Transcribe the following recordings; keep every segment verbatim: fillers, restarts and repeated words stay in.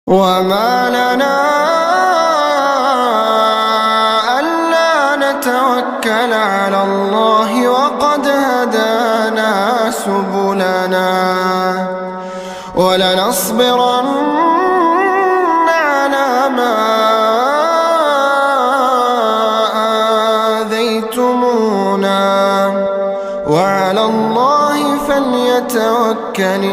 وما لنا ألا نتوكل على الله وقد هدانا سبلنا ولنصبرن على ما آذيتمونا وعلى الله فليتوكل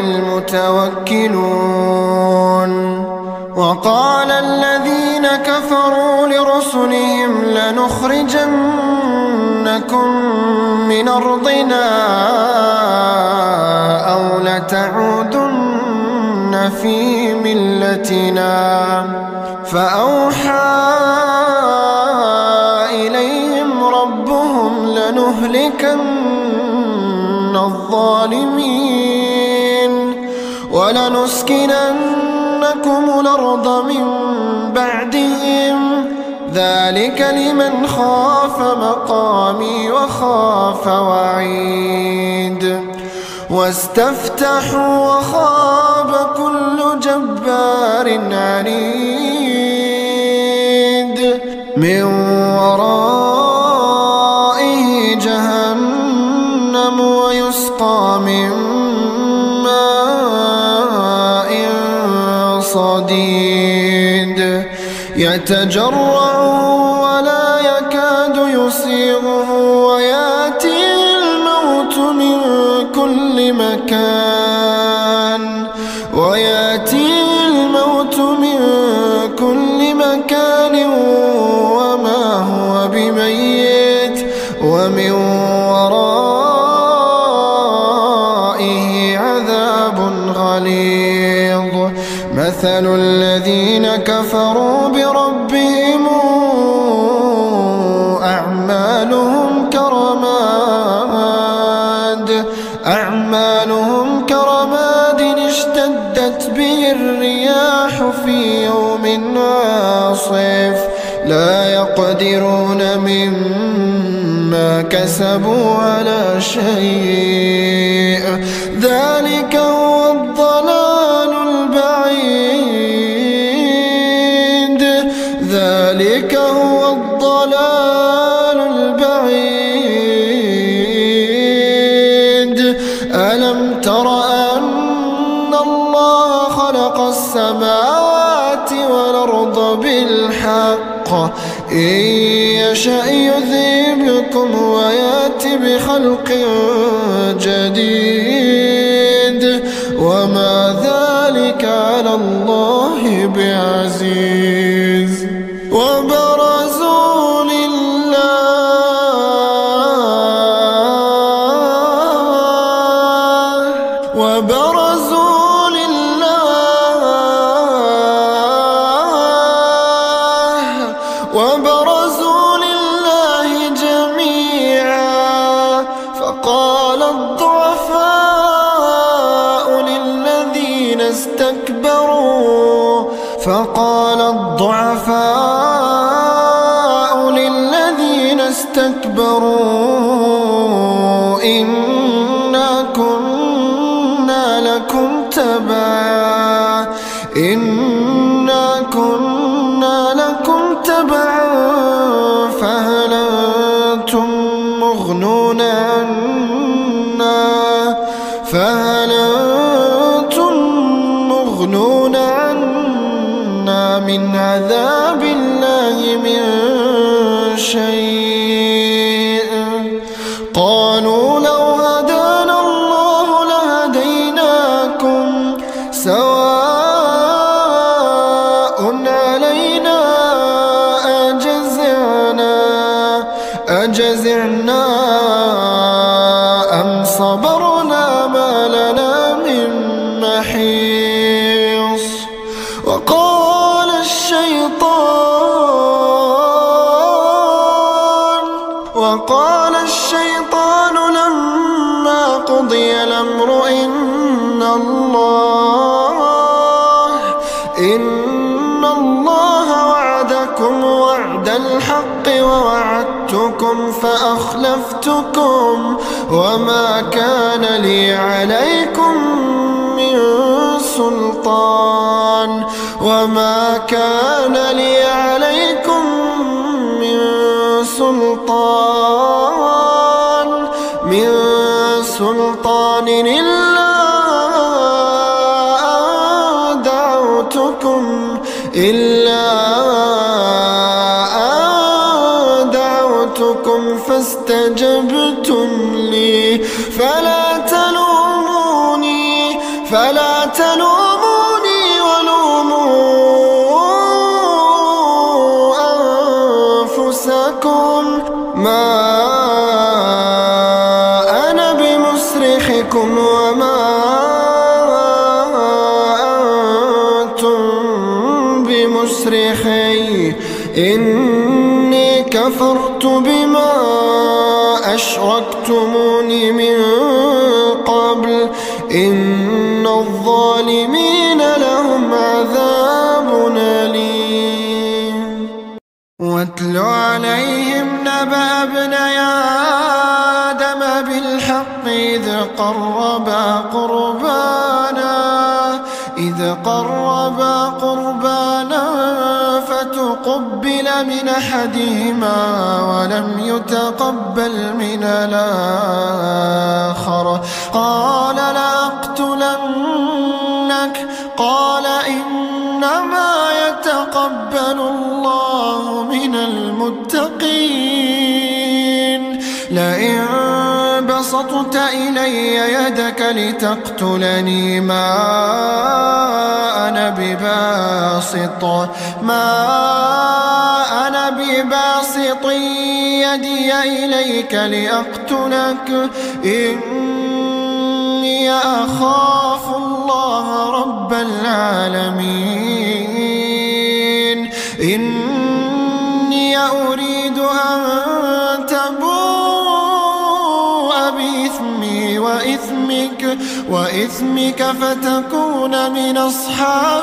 المتوكلون. وقال الذين كفروا لرسلهم لنخرجنكم من أرضنا أو لتعودن في ملتنا فأوحى إليهم ربهم لنهلكن الظالمين ولنسكننكم الأرض من بعدهم ذلك لمن خاف مقامي وخاف وعيد. واستفتحوا وخاب كل جبار عنيد من ورائه جهنم ويسقى من ماء صديد يتجرع ولا يكاد يسيغه ويأتي الموت من كل مكان ويأتي الموت من كل مكان وما هو بميت ومن ورائه عذاب غليظ. مثل الذين كفروا بربهم أعمالهم كرماد أعمالهم كرماد اشتدت به الرياح في يوم عاصف لا يقدرون مما كسبوا على شيء ذلك هو الضلال البعيد ذلك هو الضلال البعيد. ألم تر أن الله خلق السماوات والأرض بالحق إن يشأ يذهبكم ويأت بخلق جديد وما ذلك على الله بعزيز. وبرزوا لله وبرزوا لله وبرزوا لله جميعا فقال الضعفاء للذين استكبروا فقال الضعفاء للذين استكبروا إنا كنا لكم تبعا إنا كنا لكم تبعا فهل أنتم مغنون عنا فهل أنتم مغنون عنا من عذاب الله من شيء. قالوا لو هدانا الله لهديناكم سواء علينا أجزعنا أجزعنا أم صبرنا ما لنا من محيص. وقال الشيطان وقال الشيطان لما قضي الأمر إن الله إن الله وعدكم وعد الحق ووعدتكم فأخلفتكم وما كان لي عليكم من سلطان وما كان لي عليكم من سلطان من سلطان إلا أن دعوتكم إلا أن دعوتكم فاستجبتم لي فلا تلوموني فلا تلوموني ولوموا أنفسكم ما أنا بمصرخكم وما أنتم بمصرخي إني كفرت بما أشركتموني من قبل إن الظالمين لهم عذاب أليم. واتل عليهم نبأ ابني آدم بالحق إذ قربا قربانا إذ قربا قربانا فتقبل من أحدهما ولم يتقبل من الآخر قال لأقتلنك قال إنما يتقبل الله من المتقين لئن بسطت إلي يدك لتقتلني ما أنا بباسط ما أنا بباسط يدي إليك لأقتلك إني أخاف الله رب العالمين إني أريد أن تبوء بإثمي وإثمك وإثمك فتكون من أصحاب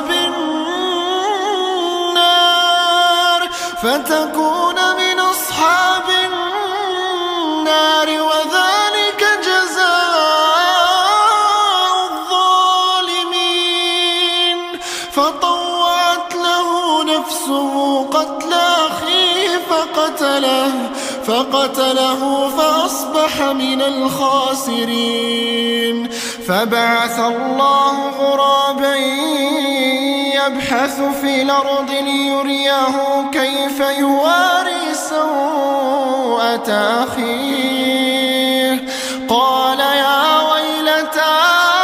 النار فتكون من أصحاب النار وذلك جزاء الظالمين. فطوعت له نفسه قتل أخيه فقتله فقتله فأصبح من الخاسرين. فبعث الله غرابا يبحث في الأرض ليريه كيف يواري سوءة أخيه قال يا ويلتى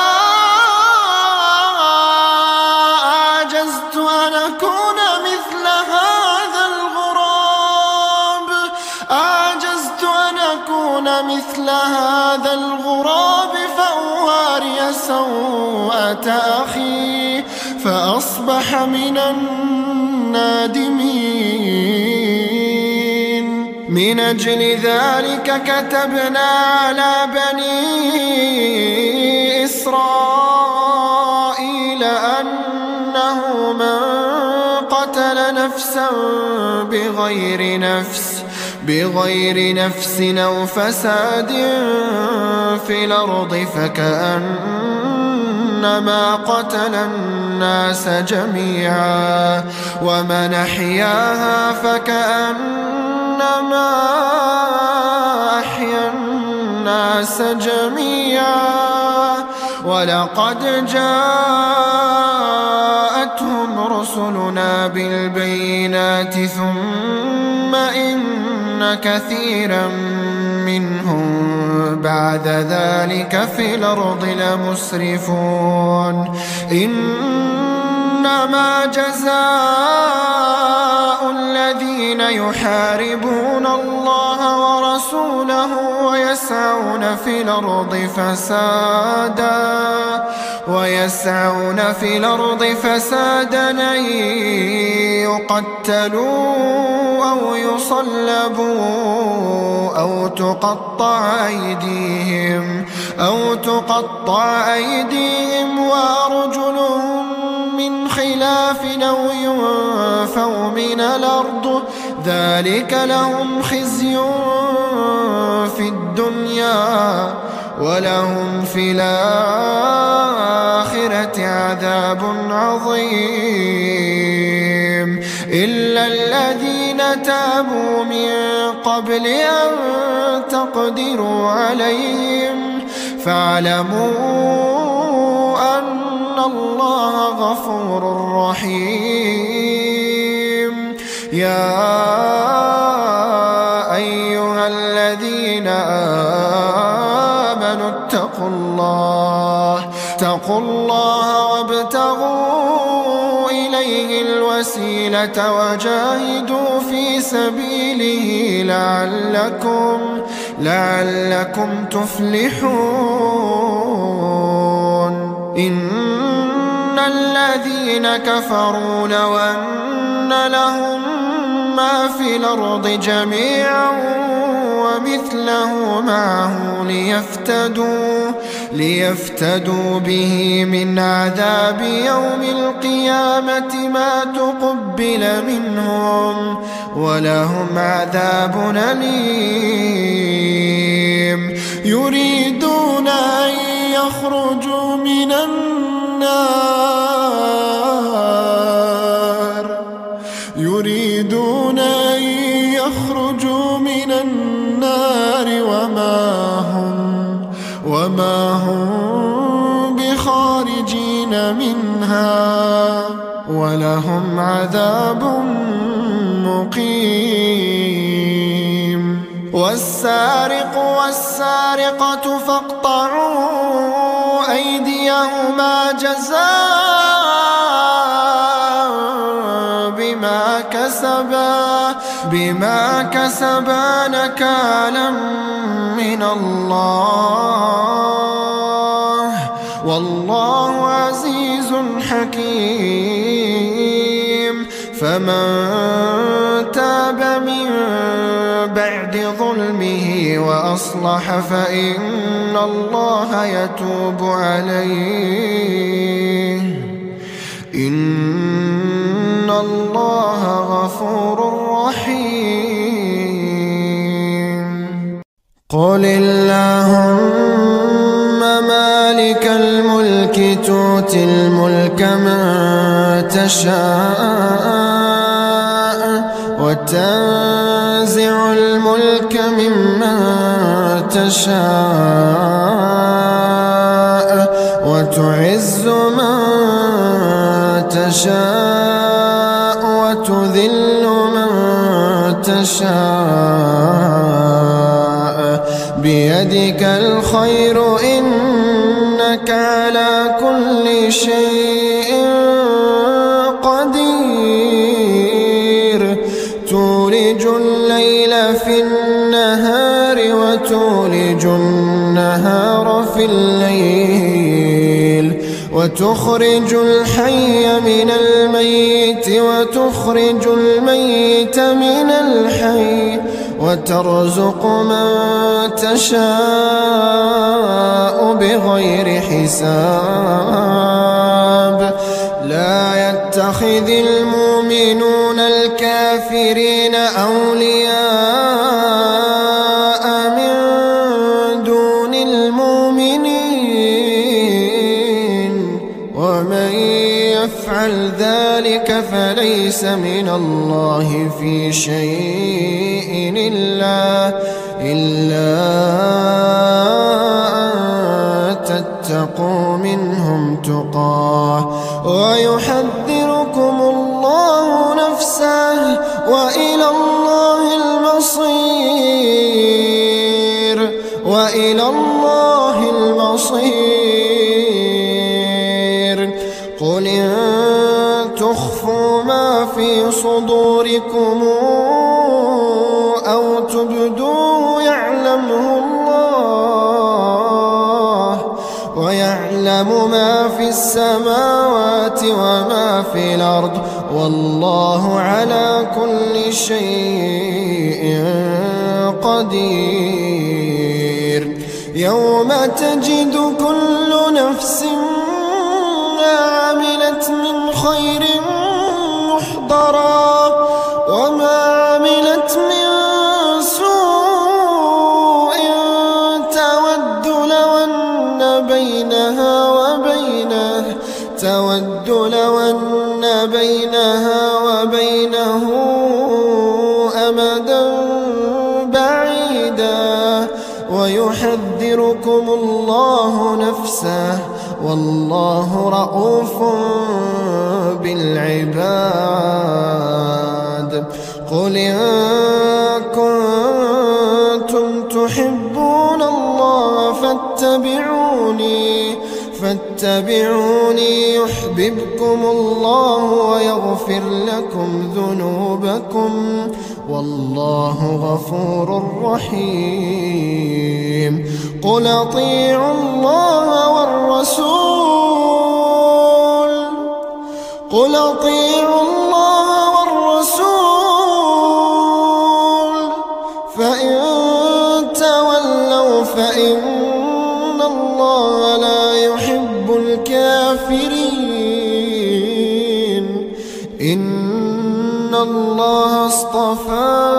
أعجزت أن أكون مثل هذا الغراب أعجزت أن أكون مثل هذا الغراب فأواري سوءة أخي فأصبح من النادمين. من أجل ذلك كتبنا على بني إسرائيل أنه من قتل نفسا بغير نفس بغير نفس أو فساد في الأرض فكأنما قتل الناس جميعا ومن أحياها فكأنما أحيا الناس جميعا ولقد جاءتهم رسلنا بالبينات ثم إن كثيرا منهم بعد ذلك في الأرض لمسرفون. إنما جزاء الذين يحاربون الله ورسوله ويسعون في الأرض فسادا ويسعون في الأرض فسادا أن يقتلوا أو يصلبوا أو تقطع أيديهم أو تقطع أيديهم وأرجلهم من خلاف أو ينفوا من الأرض ذلك لهم خزي في الدنيا ولهم في الآخرة عذاب عظيم إلا الذين تابوا من قبل أن تقدروا عليهم فاعلموا أن الله غفور رحيم. يا أيها الذين آمنوا اتقوا الله اتقوا الله وابتغوا إليه الوسيلة وجاهدوا في سبيله لعلكم لعلكم تفلحون. إن الذين كفروا لو أن لهم ما في الأرض جميعا ومثله معه ليفتدوا ليفتدوا به من عذاب يوم القيامة ما تقبل منهم ولهم عذاب أليم. يريدون أن يخرجوا من النار يريدون أن يخرجوا من النار وما هم وما هم بخارجين منها ولهم عذاب مقيم. والسارق والسارقة فاقطعوا أيديهما جزاء بما كسبا بما كسبا نكالا من الله والله عزيز حكيم. فمن تاب من بعد ظلمه وأصلح فإن الله يتوب عليه إن الله غفور رحيم. قل اللهم مالك الملك تؤتي الملك من تشاء وتنزع الملك ممن تشاء وتعز من تشاء وتذل من تشاء بيدك الخير إنك على كل شيء قدير. تولج الليل في النهار وتولج النهار في الليل وتخرج الحي من الميت وتخرج الميت من الحي وترزق من تشاء بغير حساب. لا يتخذ المؤمنون الكافرين أولياء من دون المؤمنين ومن يفعل ذلك فليس من الله في شيء إلا إلا أن تتقوا منهم تقاه ويحذركم الله نفسه وإلى الله المصير وإلى الله المصير. قل إن تخفوا ما في صدوركم أو تبدوه يعلمه الله ويعلم ما في السماوات وما في الأرض والله على كل شيء قدير. يوم تجد كل نفس ما عملت من خير محضرا وما عملت من سوء تود لو بينه أمدا بعيدا ويحذركم الله نفسه والله رءوف بالعباد. قل إن كنتم تحبون الله فاتبعوني فاتبعوني يحببكم الله ويغفر لكم ذنوبكم والله غفور رحيم. قل أطيعوا الله والرسول قل أطيعوا الله والرسول فإن تولوا فإن الله لا يحب الكافرين. إن الله اصطفى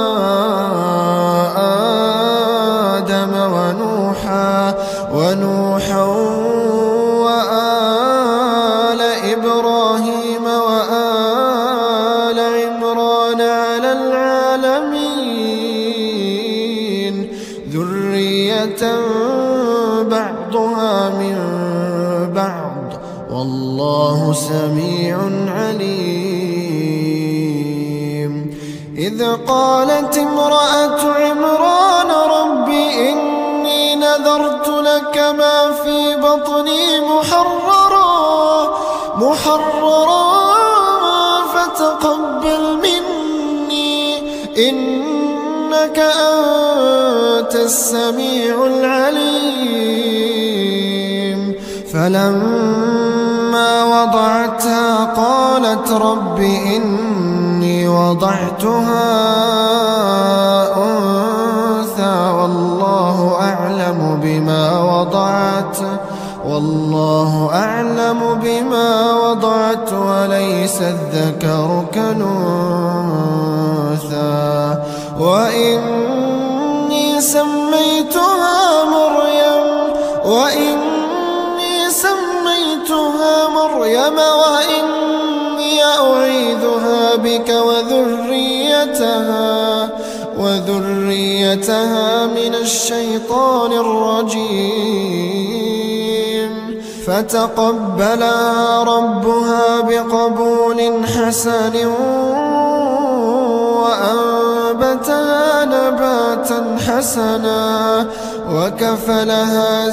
آدم ونوحا ونوحا وآل إبراهيم وآل عمران على العالمين ذرية بعضها من بعض والله سميع عليم. إذ قالت امرأة عمران رب إني نذرت لك ما في بطني محررا محررا فتقبل مني إنك أنت السميع العليم. فلما وضعتها قالت رب إني وضعتها أنثى والله أعلم بما وضعت والله أعلم بما وضعت وليس الذكر كالأنثى وإني سميتها مريم وإني سميتها مريم وإني أعيذها بك وذريتها وذريتها من الشيطان الرجيم. فتقبلها ربها بقبول حسن وأنبتها نباتا حسنا وكفلها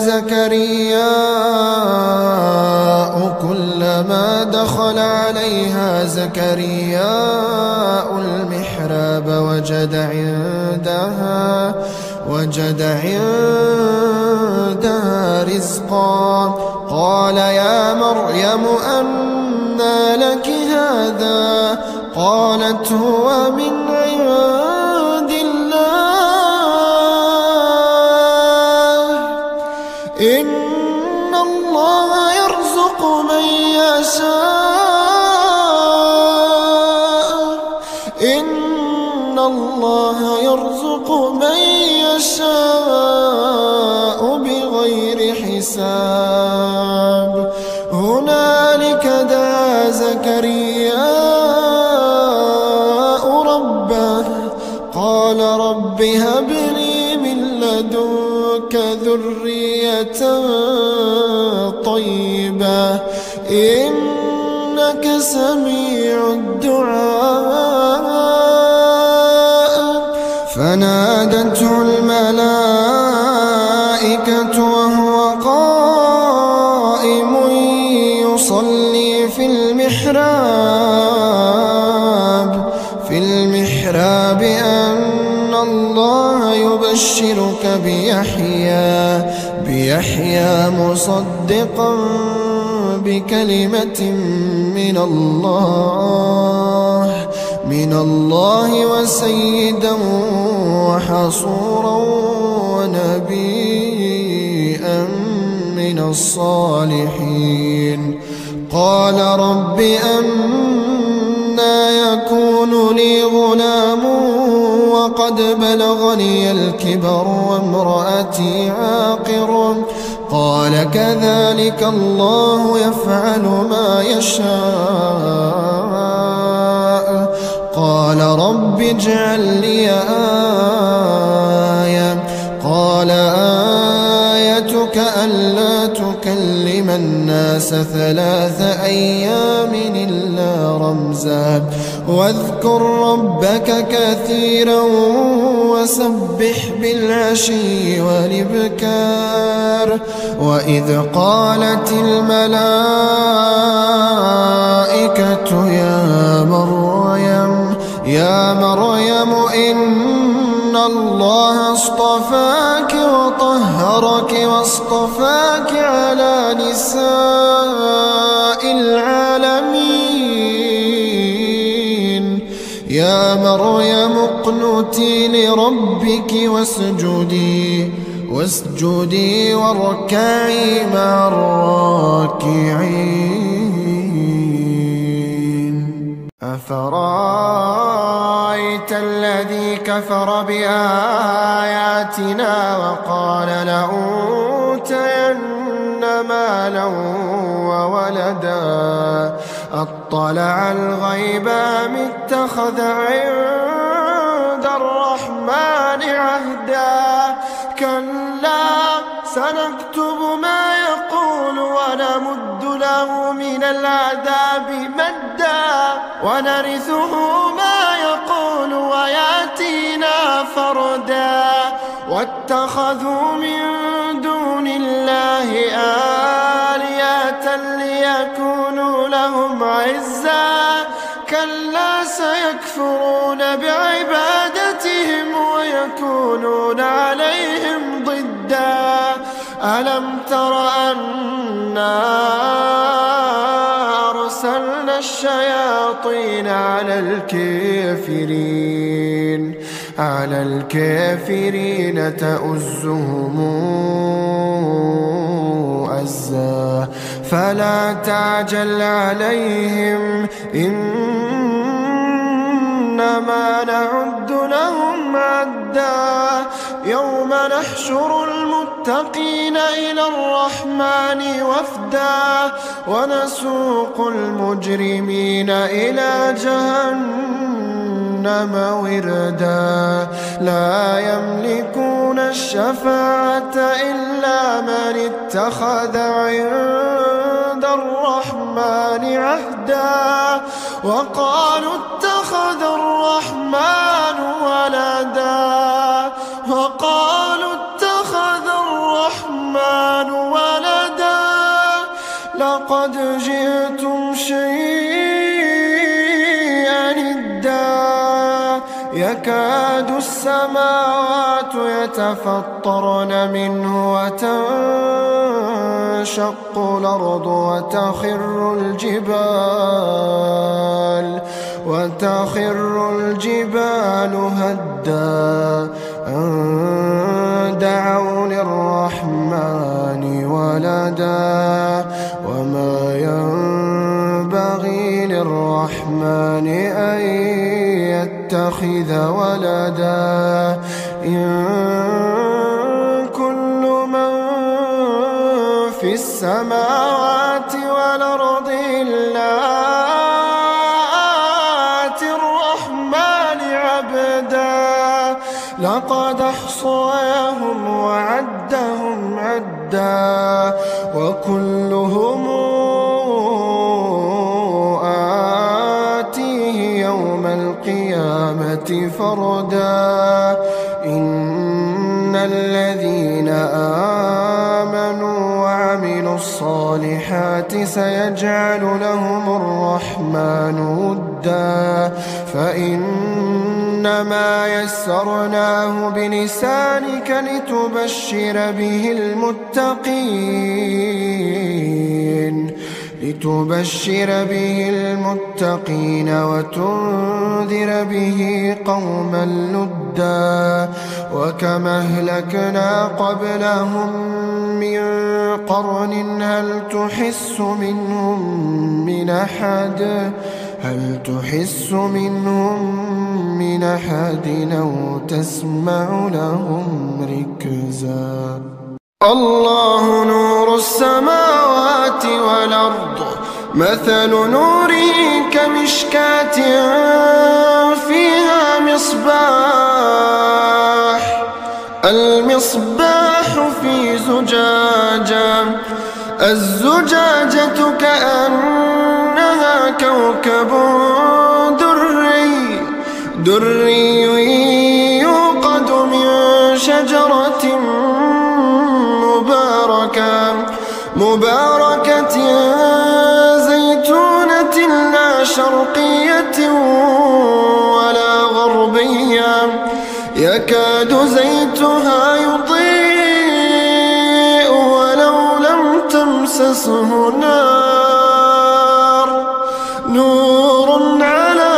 زكرياء كلما دخل عليها زكرياء المحراب وجد عندها وجد عندها رزقا قال يا مريم أنى لك هذا قالت هو من عند الله إن الله يرزق من يشاء إن الله يرزق من يشاء بغير حساب. هنالك دعا زكرياء ربه قال رب هب لي من لدنك ذرية طيبة إنك سميع الدعاء. فنادته الملائكة وهو قائم يصلي في المحراب في المحراب أن الله يبشرك بيحيى بيحيى مصدقا بكلمة من الله من الله وسيدا وحصورا ونبيا من الصالحين. قال رب أنى يكون لي غلام وقد بلغني الكبر وامرأتي عاقر قال كذلك الله يفعل ما يشاء قال رب اجعل لي آية قال آيتك ألا تكلم الناس ثلاث أيام إلا رمزا واذكر ربك كثيرا وسبح بالعشي والإبكار وإذ قالت الملائكة يا مريم يا مريم إن الله اصطفاك وطهرك واصطفاك على نساء العالمين يا مريم اقنتي لربك واسجدي واسجدي واركعي مع الراكعين أفرأيت الذي كفر بآياتنا وقال لأوتين مالا وولدا أطلع الغيب أم اتخذ عند الرحمن عهدا كلا سنكتب ما يقول ونمد له من العذاب مدا ونرثه ما يقول وياتينا فردا واتخذوا من دون الله آلهة ليكونوا لهم عزا كلا سيكفرون بعبادتهم ويكونون عليهم ضدا ألم تر أنا أرسلنا الشياطين على الكافرين على الكافرين تؤزهم أزا فلا تعجل عليهم إنما نعد لهم عدا يوم نحشر المتقين إلى الرحمن وفدا ونسوق المجرمين إلى جهنم وردا لا يملكون الشفاعة إلا من اتخذ عند الرحمن عهدا وقالوا اتخذ الرحمن ولدا وقالوا اتخذ الرحمن ولدا لقد جئتم شيئا إدا يكاد السماوات يتفطرن منه وتنشق الأرض وتخر الجبال وتخر الجبال هدا أن دعوا للرحمن ولدا وما ينبغي للرحمن أن يتخذ ولدا إن كل من في السماوات والأرض إلا آتي الرحمن عبدا لقد أحصاهم وعدهم عدا وكلهم آتيه يوم القيامة فردا إن الذين آمنوا وعملوا الصالحات سيجعل لهم الرحمن ودا فإنما يسرناه بلسانك لتبشر به المتقين لتبشر به المتقين وتنذر به قوما لدا وكما أهلكنا قبلهم من قرن هل تحس منهم من أحد هل تحس منهم من أحد أو تسمع لهم ركزا الله نور السماوات والأرض مثل نوره كمشكاة في المصباح في زجاجة، الزجاجة كأنها كوكب دري دري يوقد من شجرة مباركة مباركة زيتونة لا شرقية ولا غربية يكاد زيتها يضيء ولو لم تمسسه نار، نور على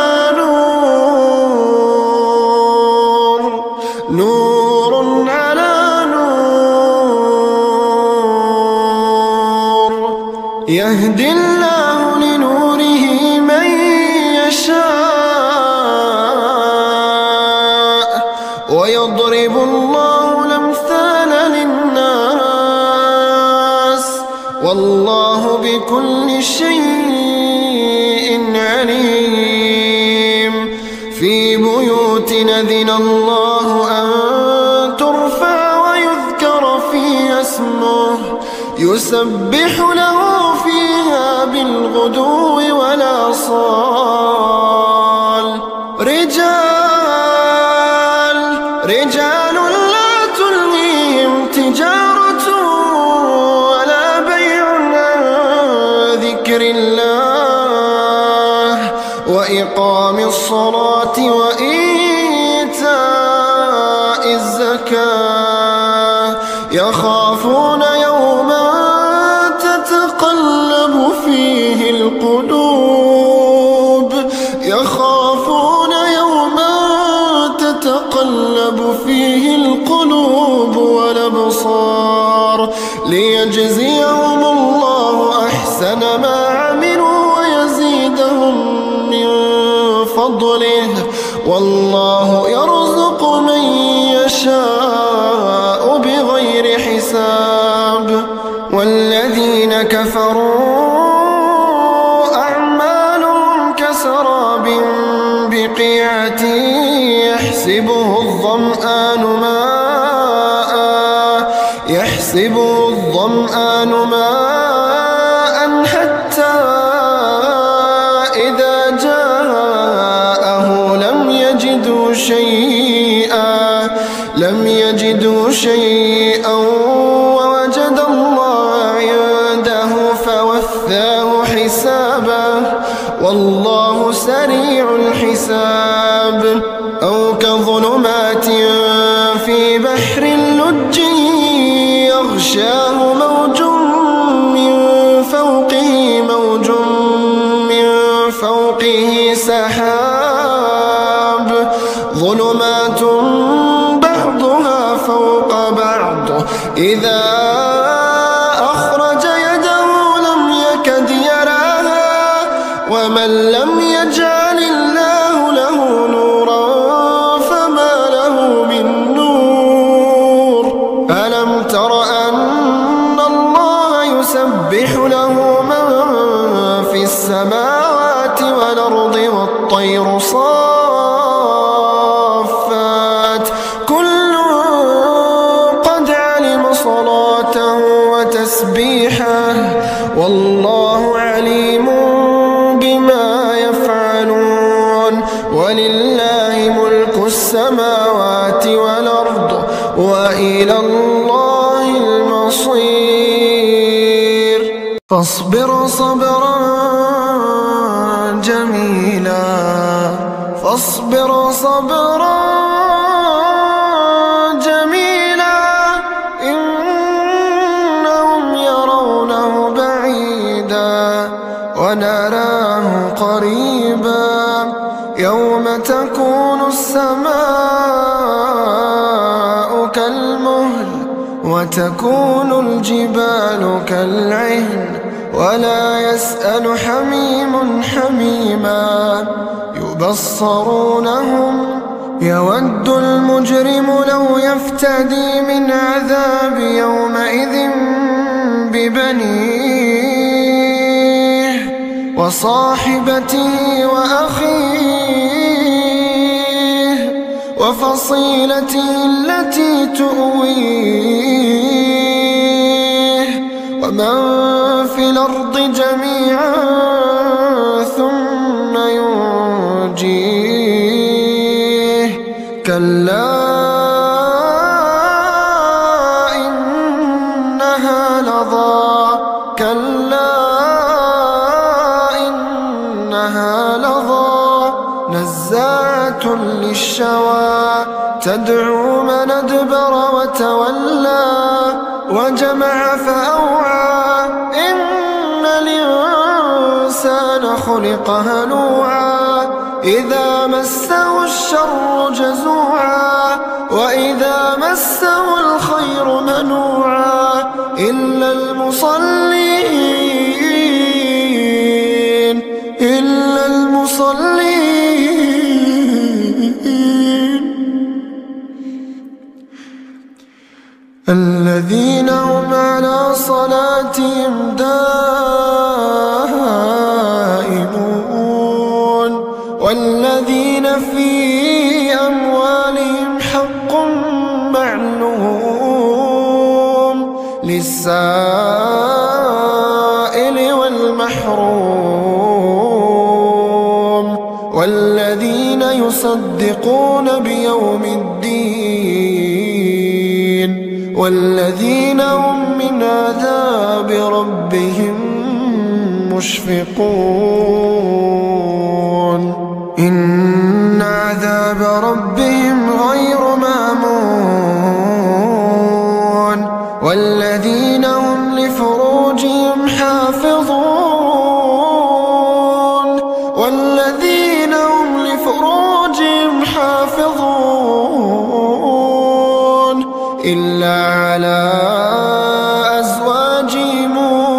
نور، نور على نور، يهدي الله لنوره من يشاء ويضرب الله الأمثال للناس والله بكل شيء عليم. في بيوت أذن الله أن ترفع ويذكر فيها اسمه يسبح له فيها بالغدو والآصال، رجال رجال لا تلهيهم تجارة ولا بيع عن ذكر الله وإقام الصلاة وإيتاء الزكاة يخافون يوما تتقلب فيه القلوب يخافون يوما تتقلب فيه القلوب والأبصار ليجزيهم الله أحسن ما عملوا ويزيدهم من فضله والله يرزق من يشاء بغير حساب. والذين كفروا أعمالهم كسراب بقيعة يحسبه الظمآن ماء يحسبه الظمآن ماء حتى إذا جاءه لم يجدوا شيئا لم يجدوا شيئا ووجد الله عنده فوفاه حسابه والله سريع الحساب. أو كظلمات في بحر لج يغشاه موج من فوقه موج من فوقه سحاب ظلمات بعضها فوق بعض إذا أخرج يده لم يكد يراها ومن لم يجعل الله له نورا فما له من نور. ألم تر أن الله يسبح له من في السماوات والأرض والطير صافات كل قد علم صلاته وتسبيحه والله عليم بما يفعلون. ولله ملك السماوات والأرض وإلى الله المصير. فاصبر صبرا جميلا فاصبر صبرا جميلا إنهم يرونه بعيدا ونراه قريبا يوم تكون السماء كالمهل وتكون الجبال كالعهن ولا يسأل حميم حميما يبصرونهم يود المجرم لو يفتدي من عذاب يومئذ ببنيه وصاحبته وأخيه وفصيلته التي تؤويه ومن في الأرض جميعا ثم ينجيه كلا إنها لظى كلا إنها لظى نزاعة للشوى تدعو من أدبر وتولى وجمع فأوعى إن الإنسان خلق هلوعا إذا مسه الشر جزوعا وإذا مسه الخير منوعا إلا المصلين إلا المصلين الذين هم على صلاتهم دائمون والذين في أموالهم حق معلوم للسائل والمحروم والذين يصدقون بيوم الدين والذين هم من عذاب ربهم مشفقون إن عذاب ربهم غير مأمون والذين هم لفروجهم حافظون والذين هم لفروجهم حافظون إلا على أزواجهم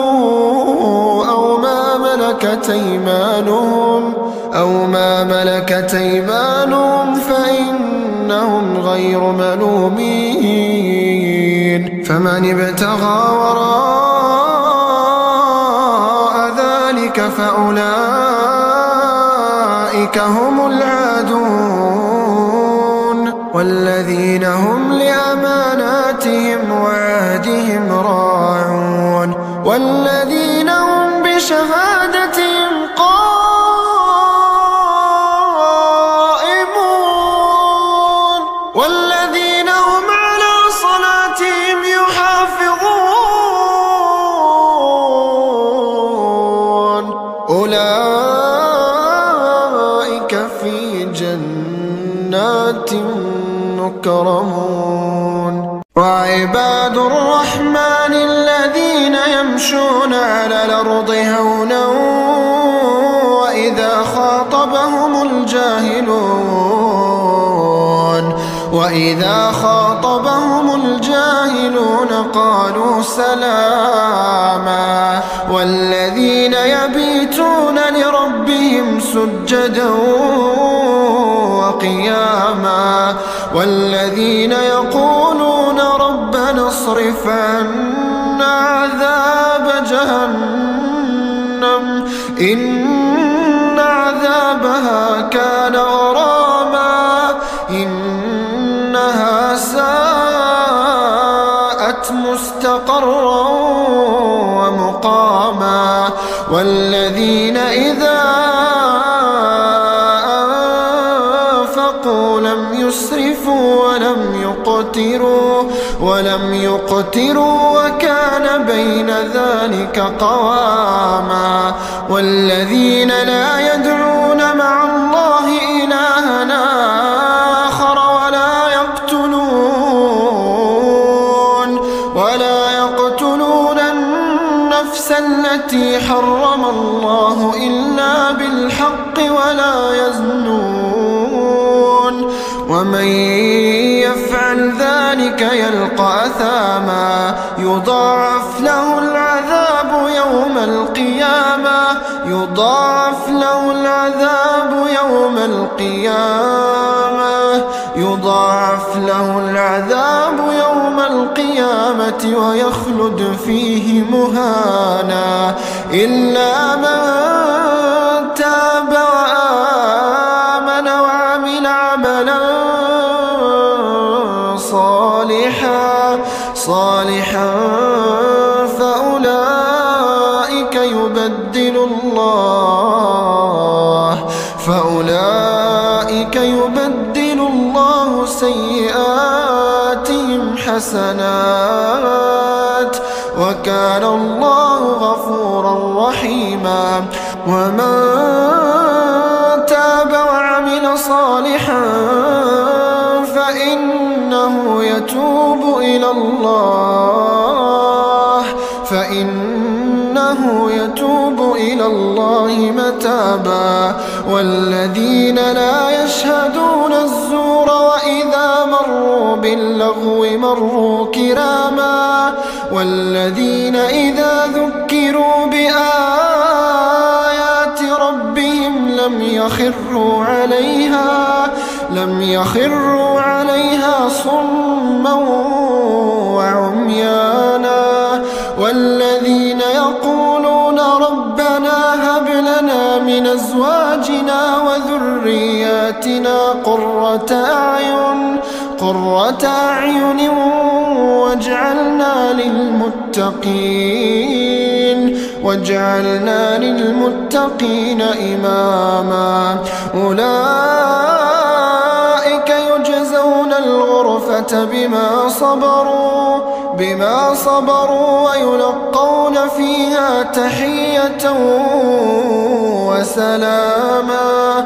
أو ما ملكت أيمانهم أو ما ملكت أيمانهم فإنهم غير ملومين فمن ابتغى وراء ذلك فأولئك هم العادون والذين هم لأماناتهم وعهدهم راعون والذين هم بشهادتهم قائمون والذين هم على صلاتهم يحافظون أولئك في جنات مكرمون وعباد الرحمن الذين يمشون على الأرض هونا وإذا خاطبهم الجاهلون وإذا خاطبهم الجاهلون قالوا سلاما والذين يبيتون لربهم سجدا وقياما والذين يقولون ربنا اصرف عنا عذاب جهنم إن عذابها كان غراما إنها ساءت مستقرا ومقاما والذين إذا أنفقوا لم يسرفوا ولم يقتروا ولم يقتروا وكان بين ذلك قواما والذين لا يدعون مع الله إلها آخر ولا يقتلون ولا يقتلون النفس التي حرم الله إلا بالحق ولا يزنون ومن يفعل ذلك يلقى أثاما يضاعف له العذاب يوم القيامة يضاعف له العذاب يوم القيامة يضاعف له العذاب يوم القيامة ويخلد فيه مهانا إلا من تاب وآمن وعمل عملا صالحا صالحا فأولئك يبدل الله فأولئك يبدل الله سيئاتهم حسنات وكان الله غفورا رحيما. ومن تاب وعمل صالحا فإنه يتوب إلى الله فإنه يتوب إلى الله متابا. والذين لا يشهدون الزور وإذا مروا باللغو مروا كراما. والذين إذا ذكروا بآيات ربهم لم يخروا عليها لم يخروا عليها صما وعميانا. والذين يقولون ربنا هب لنا من أزواجنا وذرياتنا قرة أعين قرة أعين واجعلنا للمتقين واجعلنا للمتقين إماما. أولئك يجزون الغرفة بما صبروا بما صبروا ويلقون فيها تحية وسلاما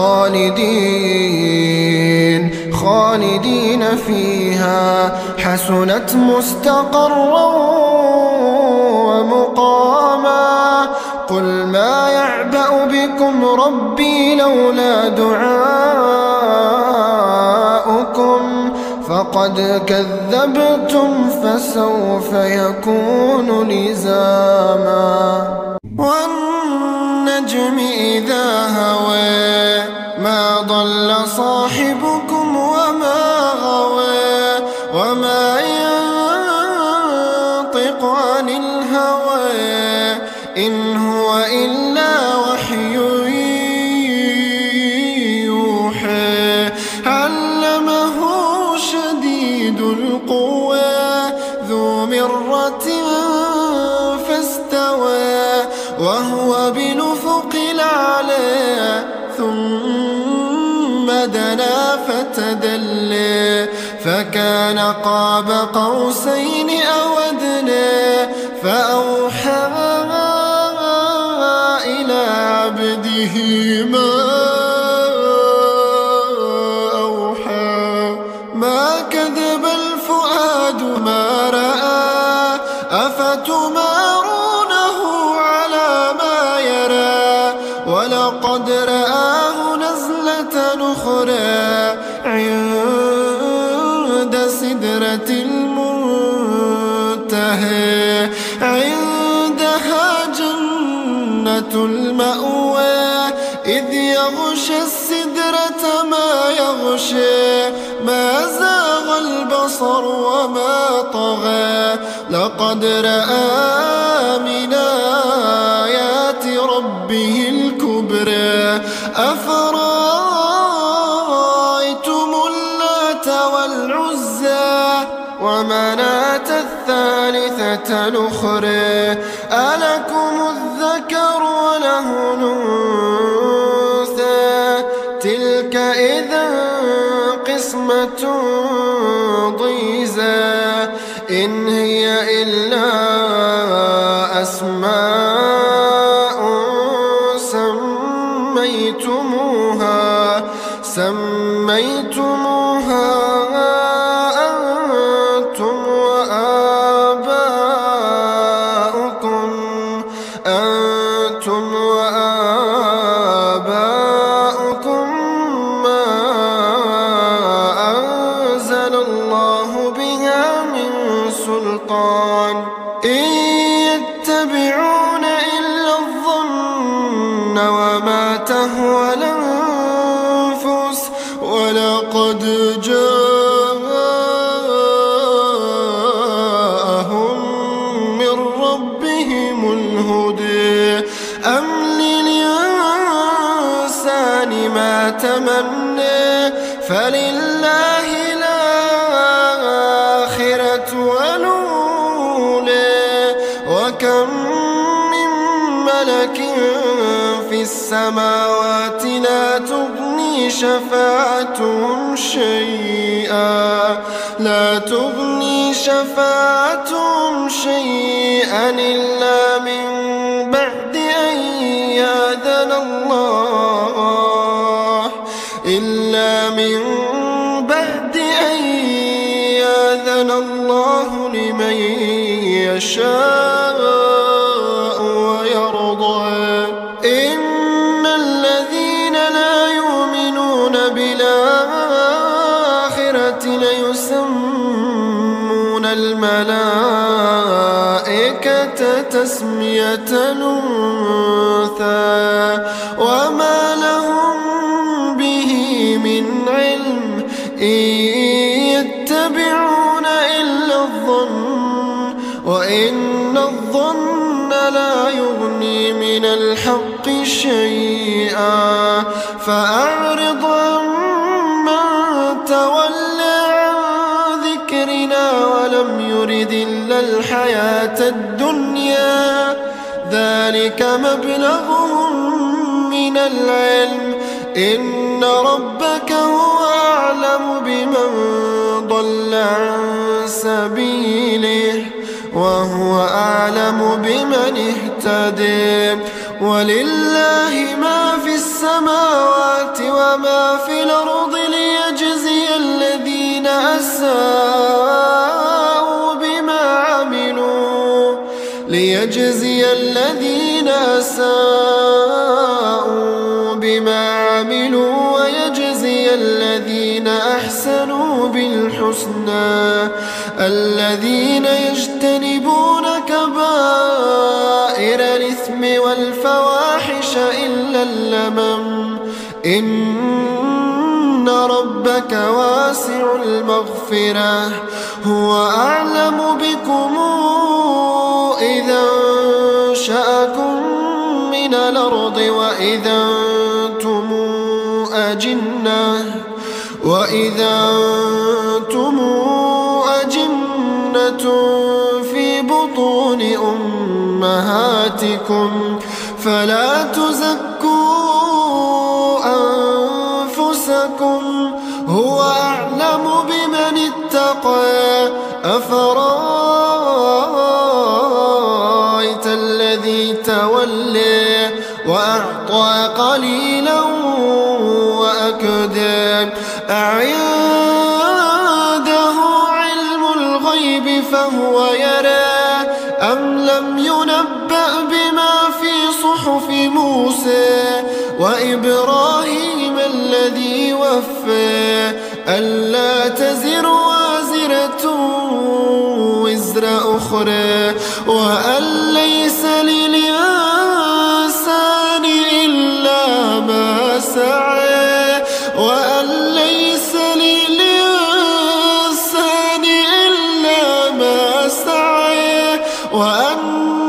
خالدين خالدين فيها حسنت مستقرا ومقاما. قل ما يعبأ بكم ربي لولا دعاؤكم فقد كذبتم فسوف يكون لزاما. والنجم إذا هوى ما ضل صاحبكم وما غوى وما ينطق عن الهوى إن هو إلا وحي يوحى. علمه شديد القوى ذو مرة فاستوى وهو بالأفق الأعلى ثم دنا فتدلى فكان قاب قوسين أو أدنى. فأوحى إلى عبده ما أوحى ما كذب الفؤاد ما رأى أفتمارونه على ما يرى ولقد رآه نزلة أخرى عند سدرة المنتهى عندها جنة المأوى إذ يغشى السدرة ما يغشى ما زاغ البصر وما طغى لقد رأى من آيات ربه الكبرى. أفرأيتم اللات والعزى ومناة الثالثة الأخرى ألكم الذكر وله الأنثى تلك إذا قسمة ضيزى إن هي إلا أسماء سميتموها سميتموها أنتم وآباؤكم أنتم وآباؤكم ما أنزل الله بها من سلطان إن يتبعون إلا الظن وما تهوى الأنفس ولقد جاءهم من ربهم الهدى. أم للإنسان ما تمنى فلله السماوات لا تغني شفاعتهم شيئا لا تغني شفاعتهم شيئا إلا من بعد أن يأذن الله إلا من بعد أن يأذن الله لمن يشاء ويرضى. إن الذين لا يؤمنون بالآخرة ليسمون الملائكة تسمية الأنثى وما لهم به من علم إن يتبعون إلا الظن وإن الظن لا يغني من الحق شيئا. فأعرض عمن تولى عن ذكرنا ولم يرد إلا الحياة الدنيا ذلك مبلغهم من العلم إن ربك هو أعلم بمن ضل عن سبيله وهو أعلم بمن اهتدى. ولله ما في السماوات وما في الأرض ليجزي الذين أساءوا بما عملوا ليجزي الذين أساءوا بما عملوا ويجزي الذين أحسنوا بالحسنى الذين يجتنبون كبائر الإثم والفواحش إلا اللمم إن ربك واسع المغفرة هو أعلم بكم إذا أنشأكم من الأرض وإذا أنتم أجنة وإذا أنتم أجنة في بطون أمهاتكم فلا تزكوا أنفسكم هو أعلم بمن اتقى. أفرأيت الذي تولى وأعطى قليلا وأكدى أعنده علم الغيب فهو يرى أم لم ينبأ بما في صحف موسى وإبراهيم الذي وفى ألا تزر وازرة وزر أخرى وأن ليس للإنسان إلا ما سعى وأن ليس للإنسان إلا ما سعى وأن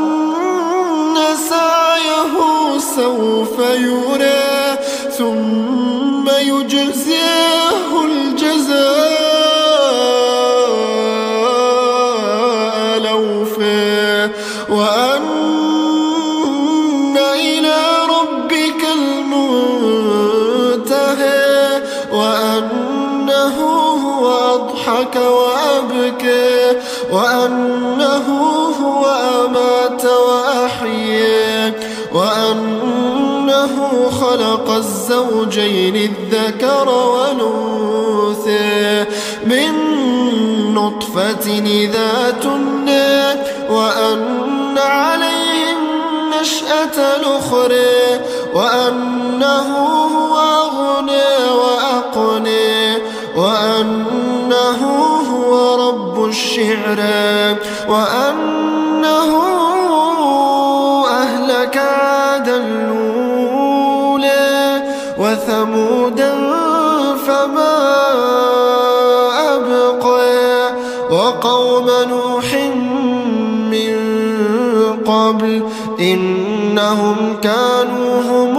سعيه سوف يرى ثم يجزيه الجزاء الأوفى وأن إلى ربك المنتهى وأنه هو أضحك وأبكى وأنه هو أمات وأحيا وأنه خلق الزوجين الذكر والأنثى من نطفة إذا تمنى وأن عليه النشأة الأخرى وأنه هو أغنى وأقنى وأنه هو رب الشعرى وأنه أهلك عادا الأولى وثمودا فما أبقى وقوم نوح من قبل إنهم كانوا هم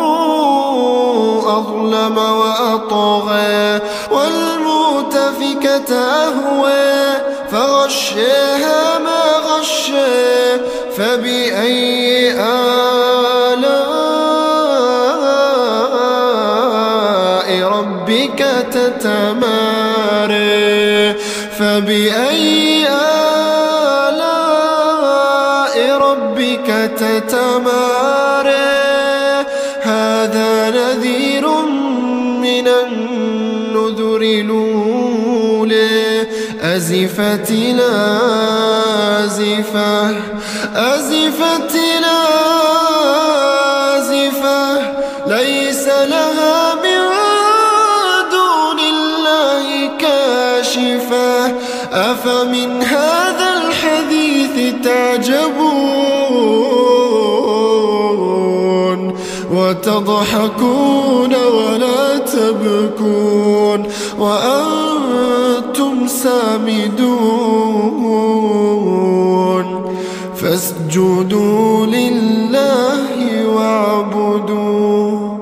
أظلم وأطغى والمؤتفكة أهوى فغشاها ما غشى فبأي آلاء ربك تتمارى فبأي آلاء ربك تتمارى هذا نذير من النذر الأولى أزفت الآزفة أزفت الآزفة ليس لها من دون الله كاشفة أفمن هذا الحديث تعجبون وتضحكون ولا تبكون وأنتم سامدون فاسجدوا لله واعبدوا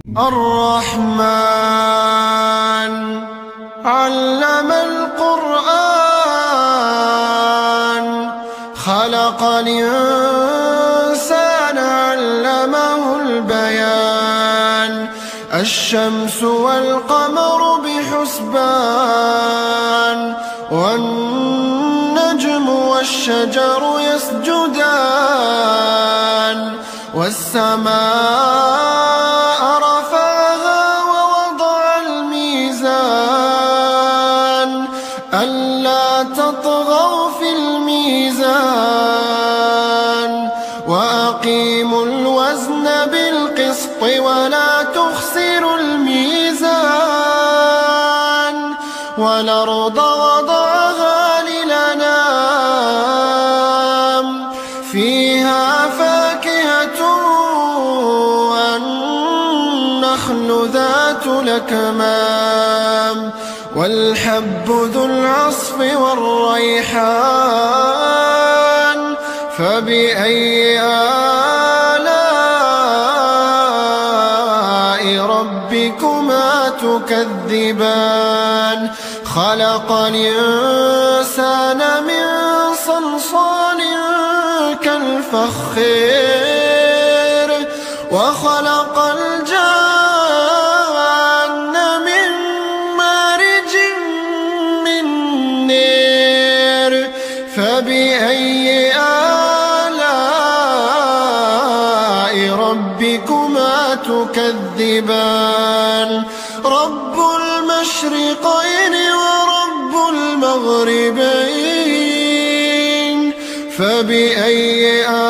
الرحمن علم القرآن خلق الإنسان علمه البيان الشمس والقمر بحسبان والنجم والشجر يسجدان والسماء رفعها ووضع الميزان ألا تطغوا في الميزان وأقيموا الوزن بالقسط ولا تخسروا الميزان والأرض وضعها للأنام فيها فاكهة والنخل ذات الأكمام والحب ذو العصف والريحان فبأي آلاء ربكما تكذبان خلق الإنسان من صلصال كالفخار وخلق الجان من مارج من نار فبأي آلاء ربكما تكذبان رب المشرقين ورب المغربين فبأي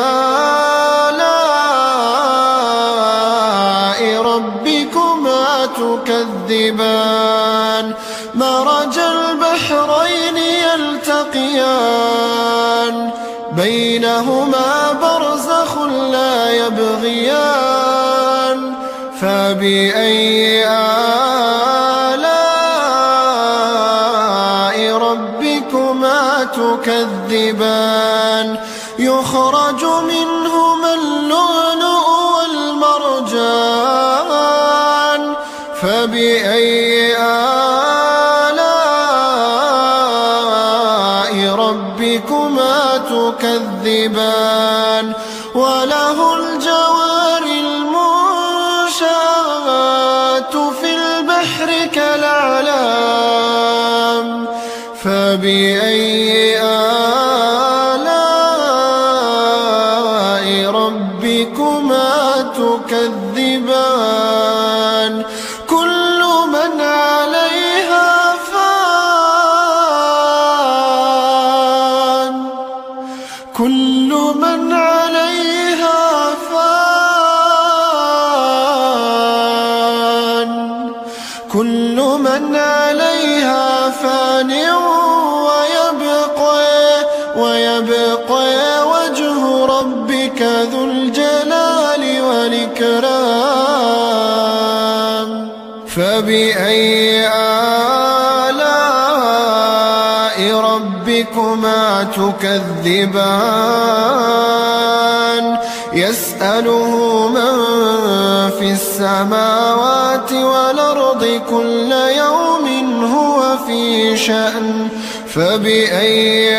آلاء ربكما تكذبان مرج البحرين يلتقيان بينهما برزخ لا يبغيان فبأي آلاء ربكما تكذبان يخرج منهما اللؤلؤ والمرجان فبأي آلاء ربكما تكذبان وله الجوار المنشآت في البحر كالأعلام فبأي آلاء ربكما تكذبان كل من عليها فان كل من عليها فان كل من عليها فان ويبقى ويبقى وجه ربك ذو الجلال والإكرام فبأي آلاء ربكما تكذبان يسأله من في السماوات والأرض كل يوم هو في شأن فبأي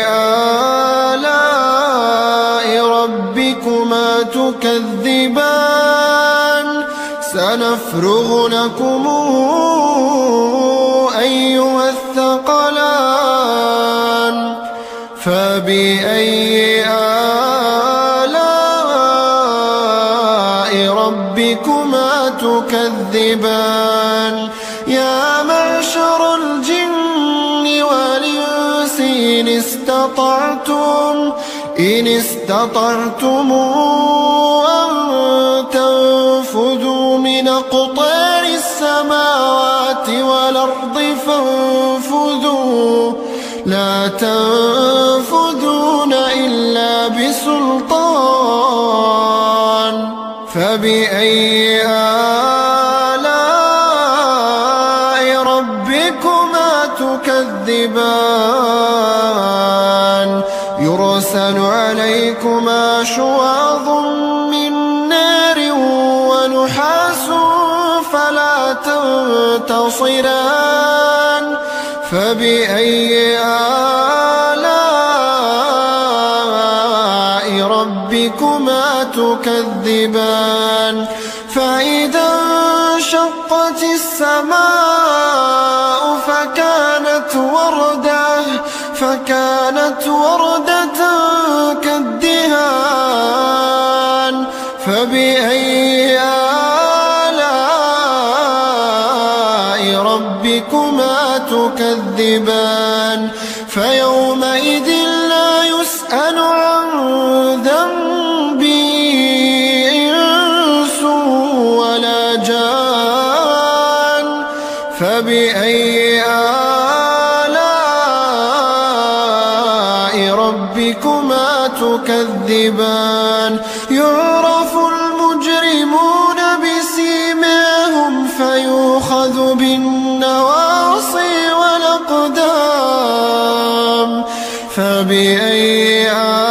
آلاء ربكما تكذبان سنفرغ لكم فبأي آلاء ربكما تكذبان يا معشر الجن والإنس إن استطعتم إن استطعتم أن تنفذوا من أقطار السماوات والأرض فانفذوا لا تنفذون إلا بسلطان فبأي آلاء ربكما تكذبان يرسل عليكما شواظ من نار ونحاس فلا تنتصران فبأي آلاء ربكما تكذبان فإذا انشقت السماء فكانت وردة فكانت وردة كالدهان فبأي آلاء ربكما تكذبان فيومئذ لا يسأل عن ذنبه إنس ولا جان فبأي آلاء ربكما تكذبان يعرف المجرمون بسيماهم فيؤخذ بالنواصي والأقدام فبأي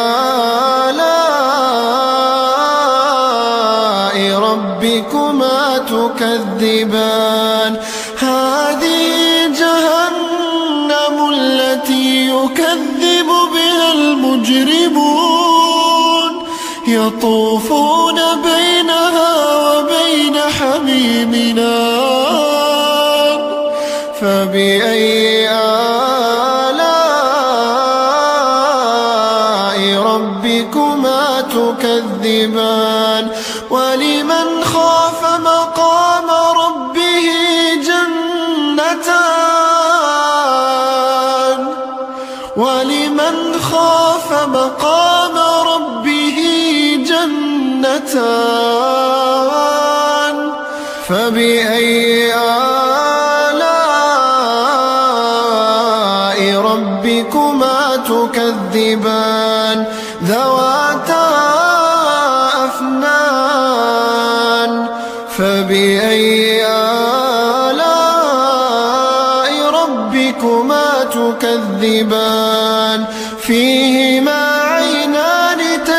آلاء ربكما تكذبان هذه جهنم التي يكذب بها المجرمون يطوفون بينها وبين حميمنا فبأي آلاء ربكما تكذبان ولمن خاف مقام ربه جنتان ولمن خاف مقام ربه جنتان فبأي آلاء ربكما تكذبان ذواتا أفنان فبأي آلاء ربكما تكذبان فيهما عينان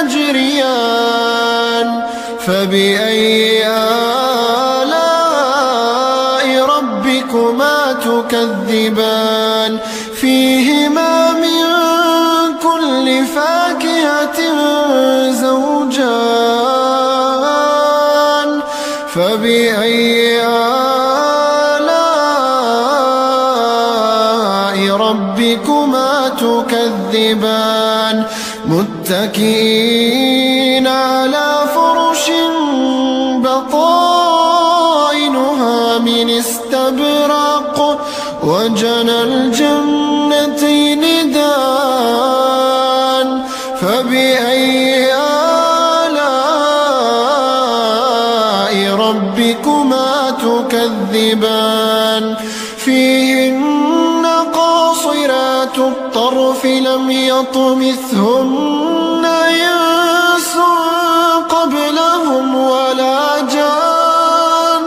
تجريان فبأي آلاء ربكما تكذبان فيهما من كل فاكهة زوجان فبأي آلاء ربكما تكذبان متكئين على فرش بطائنها من استبرق وجنى الجنتين دان فبأي آلاء ربكما تكذبان فيهن قاصرات الطرف لم يطمثهن إنس قبلهم ولا جان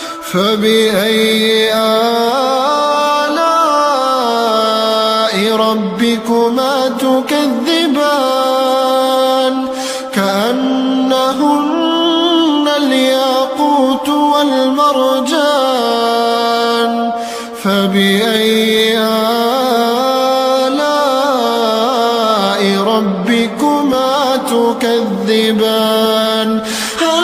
فبأي آلاء ربكما تكذبان كأنهن الياقوت والمرجان فبأي آلاء ربكما تكذبان هل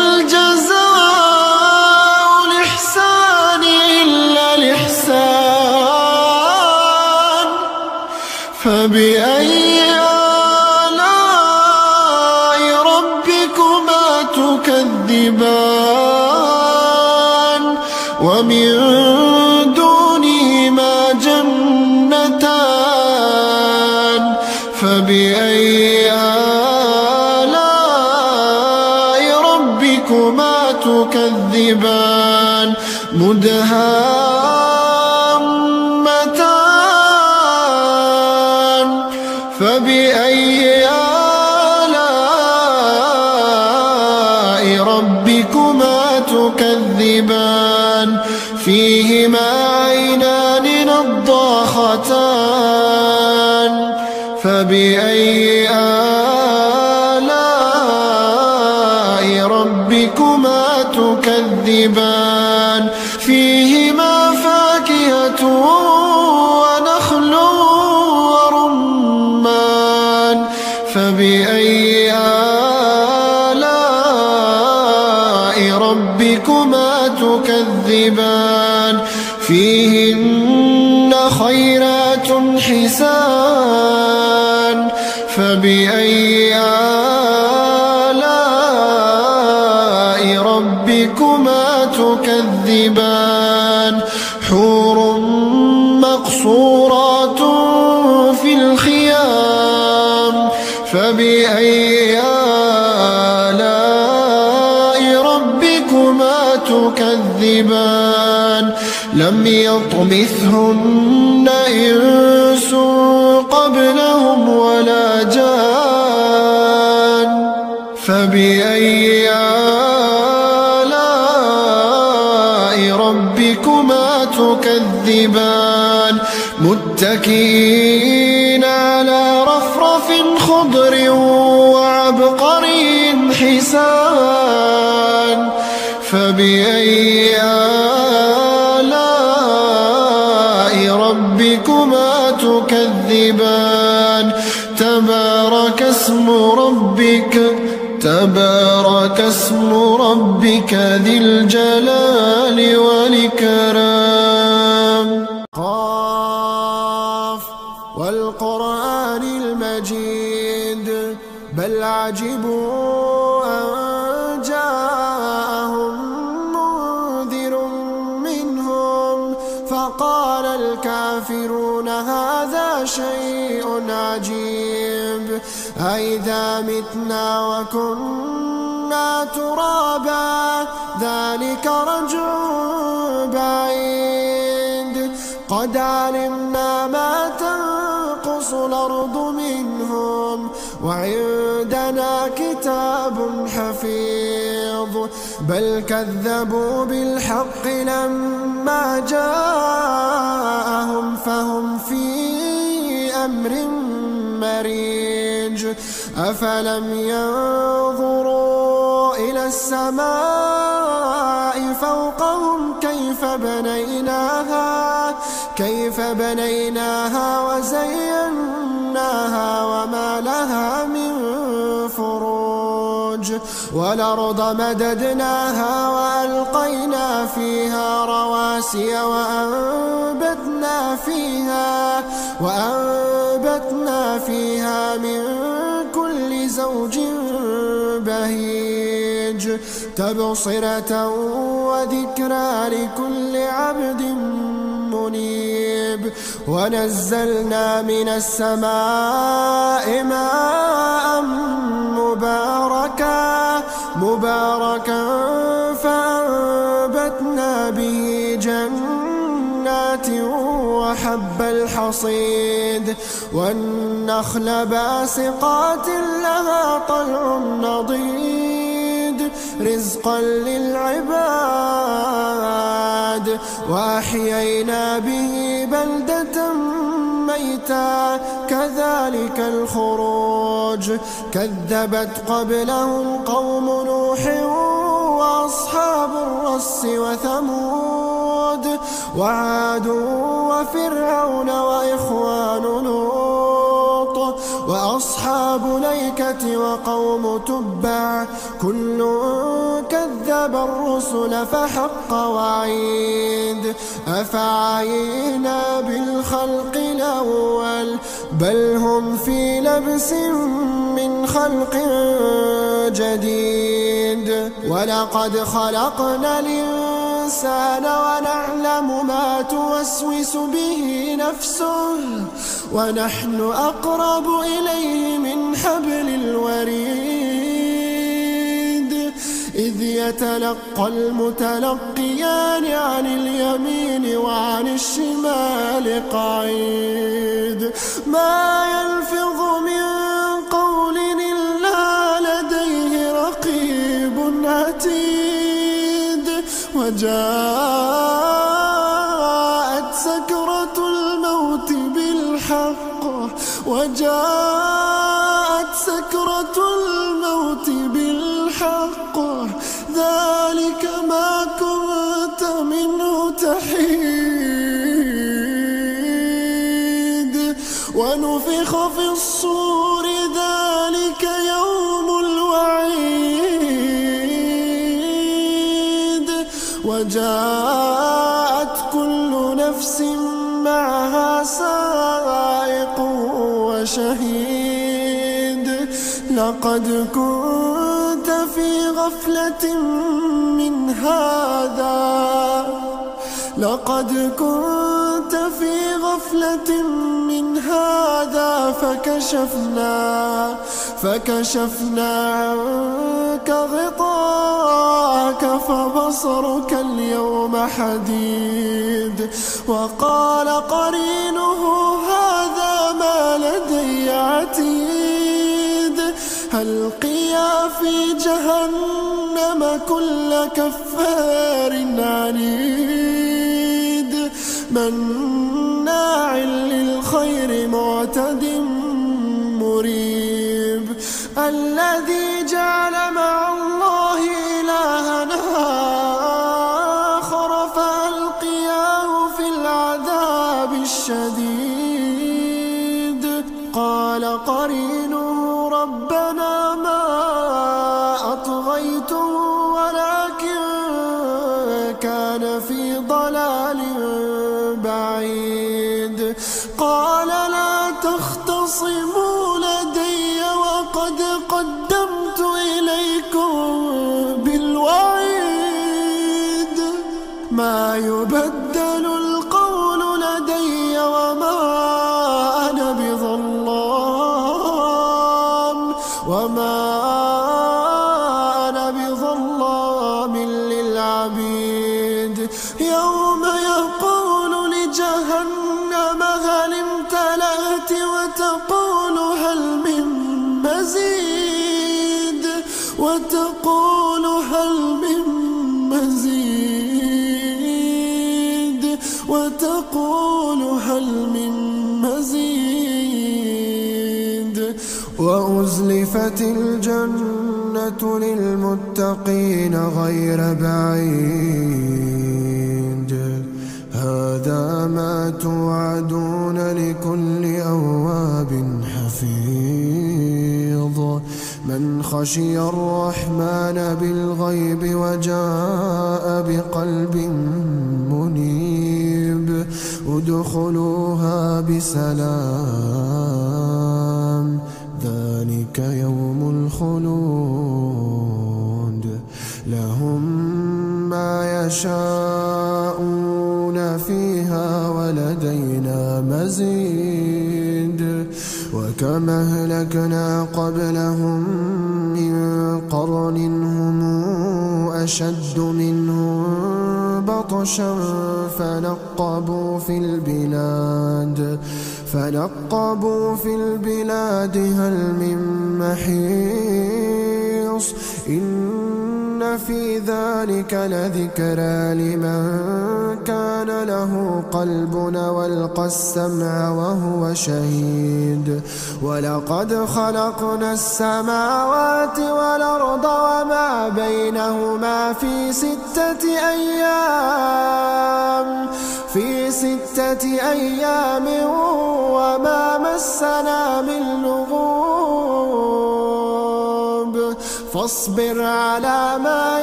جزاء الإحسان إلا الإحسان فبأي مدهامتان فبأي آلاء ربكما تكذبان فيهما عينان نضاختان فبأي آلاء ربكما تكذبان فيهما فاكهة ونخل ورمان فبأي آلاء ربكما تكذبان فيهن خيرات حسان فبأي آلاء ربكما تكذبان حور مقصورات في الخيام فبأي آلاء ربكما تكذبان لم يطمثهن إنس قبلهم ولا جان فبأي آلاء ربكما تكذبان متكئين على رفرف خضر وعبقري حسان فبأي آلاء ربكما تكذبان تبارك اسم ربك تبارك اسم ربك ذي الجلال والإكرام قاف والقرآن المجيد بل عجبوا أن جاءهم منذر منهم فقال الكافرون هذا شيء عجيب أئذا متنا وكنا ترابا ذلك رجع بعيد قد علمنا ما تنقص الأرض منهم وعندنا كتاب حفيظ بل كذبوا بالحق لما جاءهم فهم في أمر مريج أفلم ينظروا إلى السماء فوقهم كيف بنيناها كيف بنيناها وزيناها وما لها من فروج والأرض مددناها وألقينا فيها رواسي وأنبتنا فيها وأنبتنا فيها من كل زوج بهيج تبصرة وذكرى لكل عبد منيب ونزلنا من السماء ماء مباركا مباركا فأنبتنا به جنات وحب الحصيد والنخل باسقات لها طلع نضيد رزقا للعباد وأحيينا به بلدة ميتا كذلك الخروج كذبت قبلهم قوم نوح وأصحاب الرس وثمود وعاد وفرعون وإخوان لوط وأصحاب الأيكة وقوم تبع كل كذب الرسل فحق وعيد أفعينا بالخلق الأول بل هم في لبس من خلق جديد ولقد خلقنا الإنسان ونعلم ما توسوس به نفسه ونحن أقرب إليه من حبل الوريد إذ يتلقى المتلقيان عن اليمين وعن الشمال قعيد ما يلفظ من قول إلا لديه رقيب عتيد وجاءت سكرة الموت بالحق وجاءت سكرة الموت بالحق ذلك ما كنت منه تحيد ونفخ في الصور ذلك يوم الوعيد وجاءت كل نفس معها سائق وشهيد لقد كنت في غفلة من هذا لقد كنت في غفلة من هذا فكشفنا فكشفنا عنك غطاءك فبصرك اليوم حديد وقال قرينه هذا ما لدي عتيد ألقيا في جهنم كل كفار عنيد مناع للخير معتد مريب الذي جعل مع الله إلها آخر فألقياه في العذاب الشديد قال قرينه ربنا ما أطغيته ولكن كان في ضلال بعيد قال لا تختصموا لدي وقد قدمت إليكم بالوعيد ما يبدل القول لدي وما أنا بظلام وما أنا بظلام للعبيد يوم يقول لجهنم هل امتلأت وتقول هل من مزيد وتقول هل من مزيد وتقول هل من مزيد وأزلفت الجنة للمتقين غير بعيد هذا ما توعدون لكل أواب حفيظ من خشي الرحمن بالغيب وجاء بقلب منيب ادخلوها بسلام ذلك يوم الخلود لهم ما يشاءون فيها ولدينا مزيد وكم أهلكنا قبلهم من قرن هم أشد منهم بطشا فنقبوا في البلاد فنقبوا في البلاد هل من محيص إن في ذلك لذكرى لمن كان له قلب والقى السمع وهو شهيد ولقد خلقنا السماوات والأرض وما بينهما في ستة أيام في ستة أيام وما مسنا من لغوب فاصبر على ما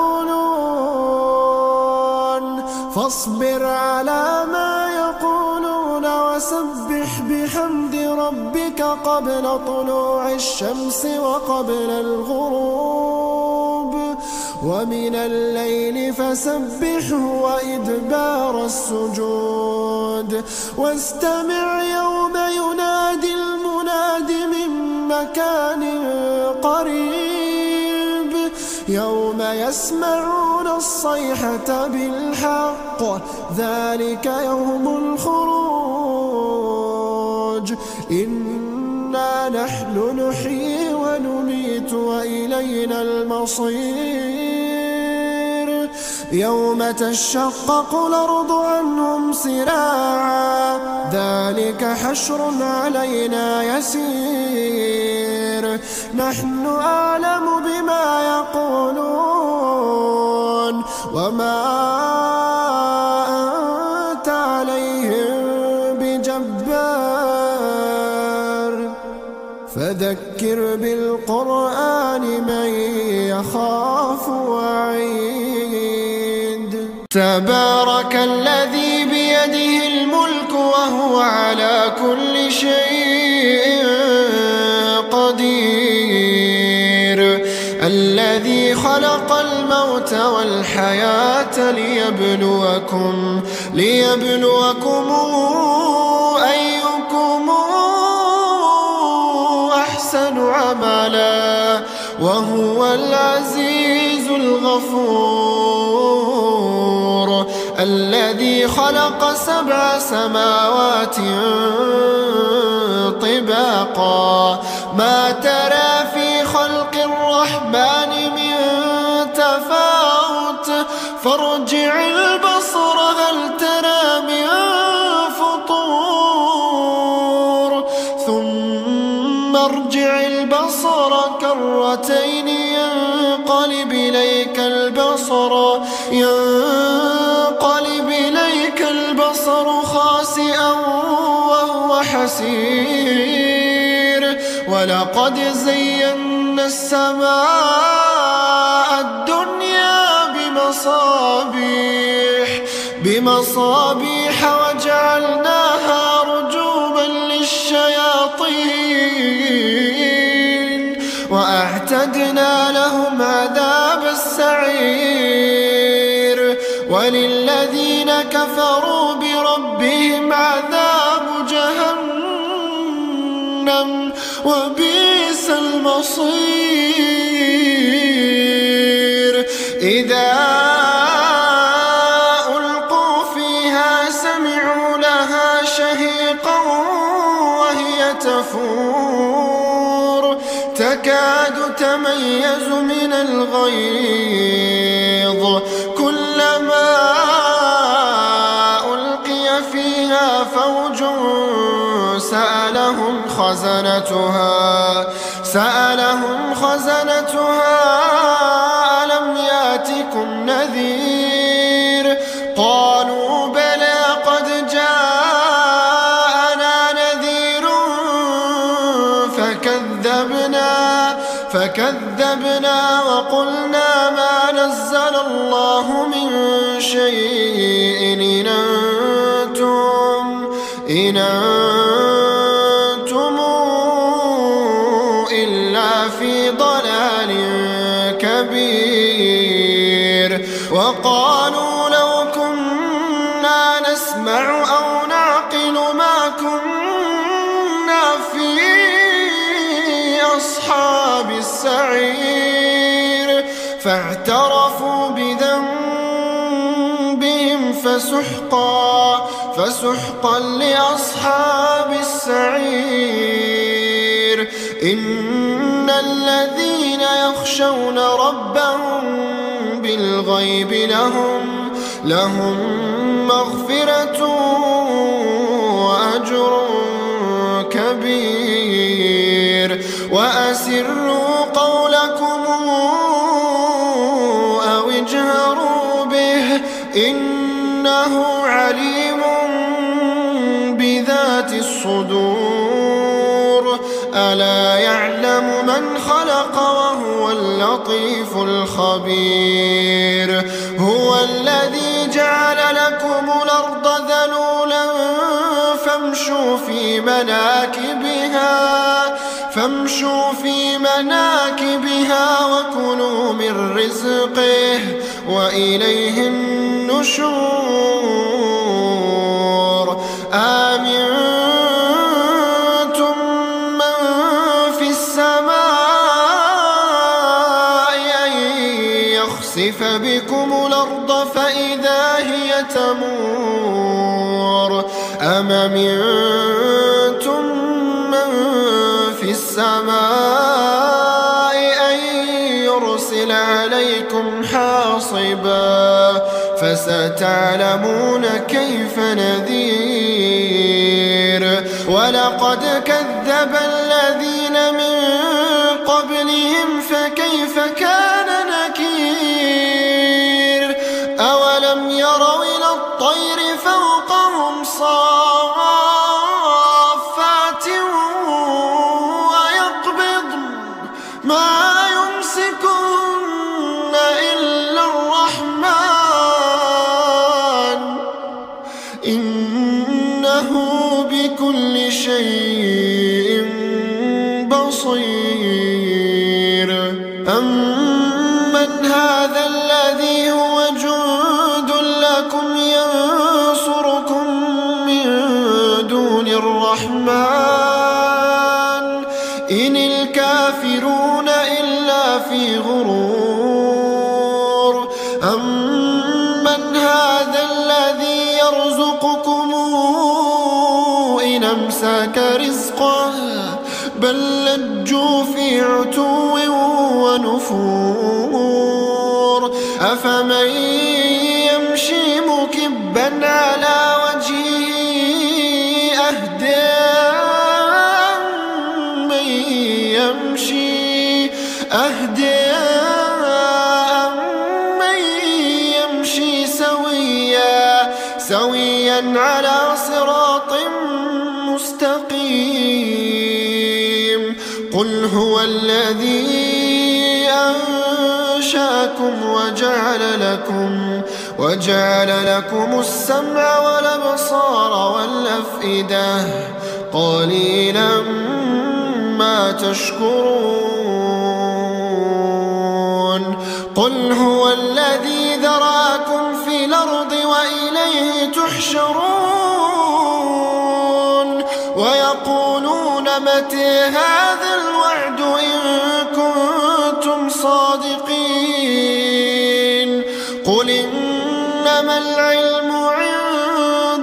يقولون فاصبر على ما يقولون وسبح بحمد ربك قبل طلوع الشمس وقبل الغروب ومن الليل فسبحه وإدبار السجود واستمع يوم ينادي المناد من مكان قريب يوم يسمعون الصيحة بالحق ذلك يوم الخروج إنا نحن نحيي ونميت وإلينا المصير يوم تشقق الأرض عنهم سراعا ذلك حشر علينا يسير نحن أعلم بما يقولون وما أنت عليهم بجبار فذكر بالقرآن من يخاف وعيد تبارك الذي بيده الملك وهو على كل شيء قدير الذي خلق الموت والحياة ليبلوكم ليبلوكم أيكم أحسن عملا وهو العزيز الغفور الذي خلق سبع سماوات طباقا ما ترى في خلق الرحمن من تفاوت فارجع البصر هل ترى من فطور ثم ارجع البصر كرتين ينقلب إليك البصر ينقلب إليك البصر خاسئا وهو حسير ولقد زينا السماء الدنيا بمصابيح بمصابيح وجعلناها رجوما للشياطين وأعتدنا لهم عذاب السعير وللذين كفروا بربهم عذاب جهنم وبئس المصير إذا ألقوا فيها سمعوا لها شهيقا وهي تفور تكاد تميز من الغيظ كلما ألقي فيها فوج سألهم خزنتها سألهم خزنتها ألم يأتكم نذير قالوا بلى قد جاءنا نذير فكذبنا فكذبنا وقلنا ما نزل الله من شيء إن أنتم إن أنتم إلا في ضلال كبير وقالوا لو كنا نسمع أو نعقل ما كنا في أصحاب السعير فاعترفوا بذنبهم فسحقا فسحقا لأصحاب السعير إن الذين يخشون ربهم بالغيب لهم لهم مغفرة وأجر كبير وأسروا قولكم أو اجهروا به إنه عليم بذات الصدور ألا يعلم من خلق وهو اللطيف الخبير هو الذي جعل لكم الأرض ذلولا فامشوا في مناكبها فامشوا في مناكبها وكلوا من رزقه وإليه النشور آمنتم من في السماء أن يخسف بكم الأرض فإذا هي تمور أم أمنتم من في السماء أن يرسل عليكم حاصبا فستعلمون كيف نذير ولقد كذب الذين من قبلهم فكيف كان نكير أولم يروا إلى الطير فوقهم صافات ويقبضن ما يمسكن إلا الرحمن إنه بكل شيء بصير أمن هذا الذي هو جند لكم ينصركم من دون الرحمن إن الكافرون إلا في غرور أمن هذا الذي يرزقكم إن أمسك رزقه بل لجوا في عتو ونفور أفمن يمشي مكبا على وجهه أهدى من يمشي أهدى من يمشي سويا سويا على صراط مستقيم قل هو الذي أنشاكم وجعل لكم وجعل لكم السمع والأبصار والأفئدة قليلا ما تشكرون قل هو الذي ذراكم في الأرض وإليه تحشرون ويقولون متى هذا الوعد إن كنتم صادقين قل إنما العلم عند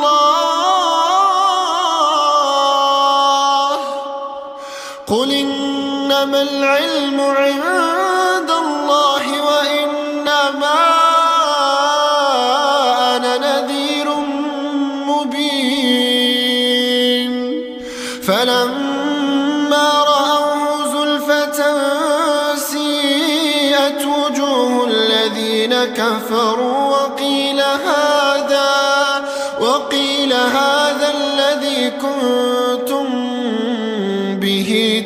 الله قل إنما العلم عند الله وإنما أنا نذير مبين فلما رأوه زلفة سيئت وجوه الذين كفروا وقيل هذا وقيل هذا الذي كنتم به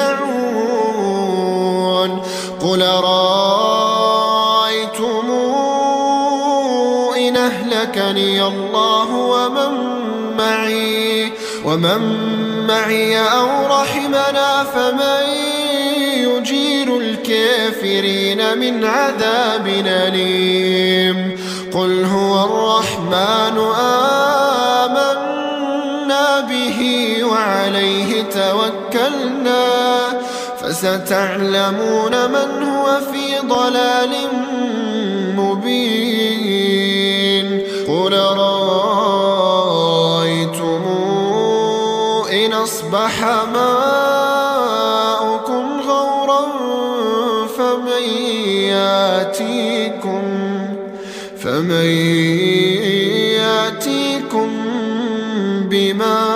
تدعون قل رأيتم إن أهلكني الله ومن معي ومن معي أو رحمنا فمن يجير الكافرين من عذاب أليم قل هو الرحمن آمنا به وعليه توكلنا فستعلمون من هو في ضلال مبين قل رأيتم إن أصبح ماؤكم غورا فمن يأتيكم فمن يأتيكم بماء